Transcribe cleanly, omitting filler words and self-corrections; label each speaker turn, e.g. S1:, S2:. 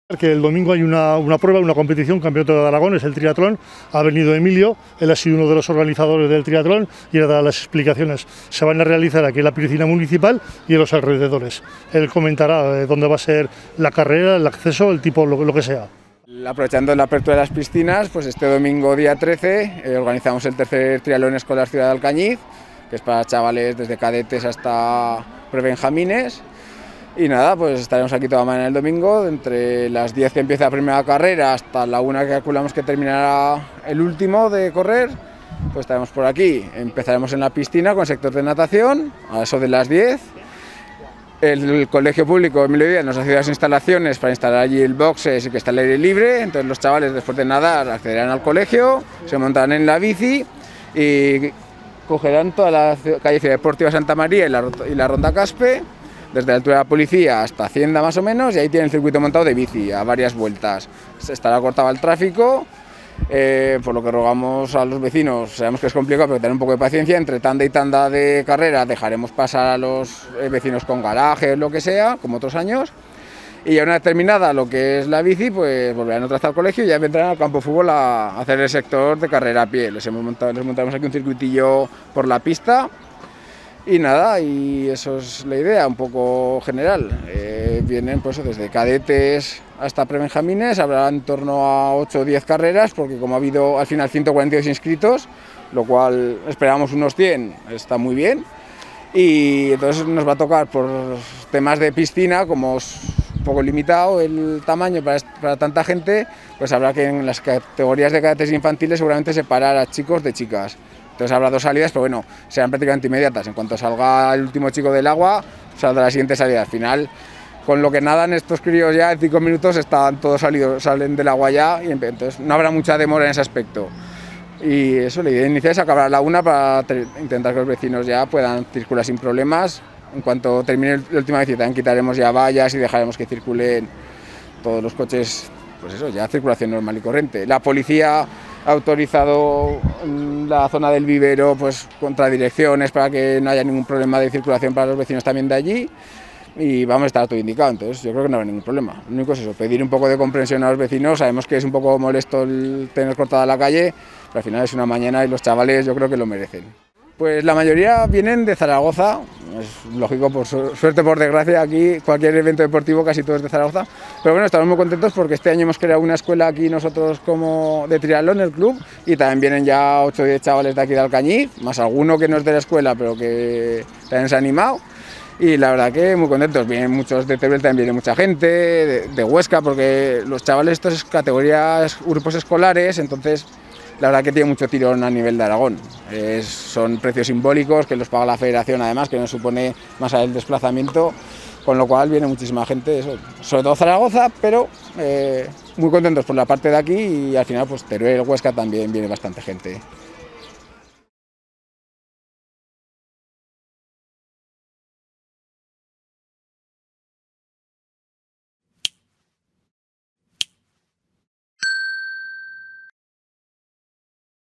S1: Que el domingo hay una prueba, una competición, Campeonato de Aragón, es el triatlón. Ha venido Emilio, él ha sido uno de los organizadores del triatlón y él da las explicaciones. Se van a realizar aquí en la piscina municipal y en los alrededores. Él comentará dónde va a ser la carrera, el acceso, el tipo, lo que sea.
S2: Aprovechando la apertura de las piscinas, pues este domingo día 13 organizamos el tercer triatlón escolar Ciudad de Alcañiz, que es para chavales desde cadetes hasta prebenjamines. Y nada, pues estaremos aquí toda la mañana el domingo, entre las 10 que empieza la primera carrera hasta la 1 que calculamos que terminará el último de correr, pues estaremos por aquí. Empezaremos en la piscina con el sector de natación, a eso de las 10. El colegio público Emilio Díaz nos ha cedido las instalaciones para instalar allí el boxes y que está al aire libre, entonces los chavales después de nadar accederán al colegio, se montarán en la bici y cogerán toda la calle Ciudad Deportiva Santa María y la Ronda Caspe, desde la altura de la policía hasta Hacienda más o menos, y ahí tienen el circuito montado de bici a varias vueltas. Estará cortado el tráfico, por lo que rogamos a los vecinos, sabemos que es complicado, pero tener un poco de paciencia, entre tanda y tanda de carrera dejaremos pasar a los vecinos con garaje, lo que sea, como otros años, y ya una vez terminada lo que es la bici, pues volverán otra vez al colegio y ya vendrán al campo de fútbol a hacer el sector de carrera a pie. Les montaremos aquí un circuitillo por la pista. Y nada, y eso es la idea, un poco general. Vienen pues desde cadetes hasta prebenjamines, habrá en torno a 8 o 10 carreras, porque como ha habido al final 142 inscritos, lo cual esperamos unos 100, está muy bien. Y entonces nos va a tocar por temas de piscina, como es un poco limitado el tamaño para tanta gente, pues habrá que en las categorías de cadetes infantiles seguramente separar a chicos de chicas. Entonces habrá 2 salidas, pero bueno, serán prácticamente inmediatas. En cuanto salga el último chico del agua, saldrá la siguiente salida. Al final, con lo que nadan estos críos ya en 5 minutos, están todos salen del agua ya, y entonces no habrá mucha demora en ese aspecto. Y eso, la idea inicial es acabar a la 1 para intentar que los vecinos ya puedan circular sin problemas. En cuanto termine la última visita, también quitaremos ya vallas y dejaremos que circulen todos los coches, pues eso, ya circulación normal y corriente. La policía ha autorizado la zona del vivero, pues contradirecciones para que no haya ningún problema de circulación para los vecinos también de allí, y vamos a estar todo indicado, entonces yo creo que no habrá ningún problema. Lo único es eso, pedir un poco de comprensión a los vecinos. Sabemos que es un poco molesto el tener cortada la calle, pero al final es una mañana y los chavales yo creo que lo merecen. Pues la mayoría vienen de Zaragoza, es lógico, por suerte, por desgracia, aquí cualquier evento deportivo casi todo es de Zaragoza, pero bueno, estamos muy contentos porque este año hemos creado una escuela aquí nosotros como de triatlón, el club, y también vienen ya 8 o 10 chavales de aquí de Alcañiz, más alguno que no es de la escuela pero que también se ha animado, y la verdad que muy contentos. Vienen muchos de Teruel, también viene mucha gente, de Huesca, porque los chavales estos es categorías, grupos escolares, entonces la verdad que tiene mucho tirón a nivel de Aragón. Son precios simbólicos que los paga la federación, además, que nos supone más allá del desplazamiento, con lo cual viene muchísima gente, sobre todo Zaragoza, pero muy contentos por la parte de aquí, y al final pues Teruel, Huesca también viene bastante gente.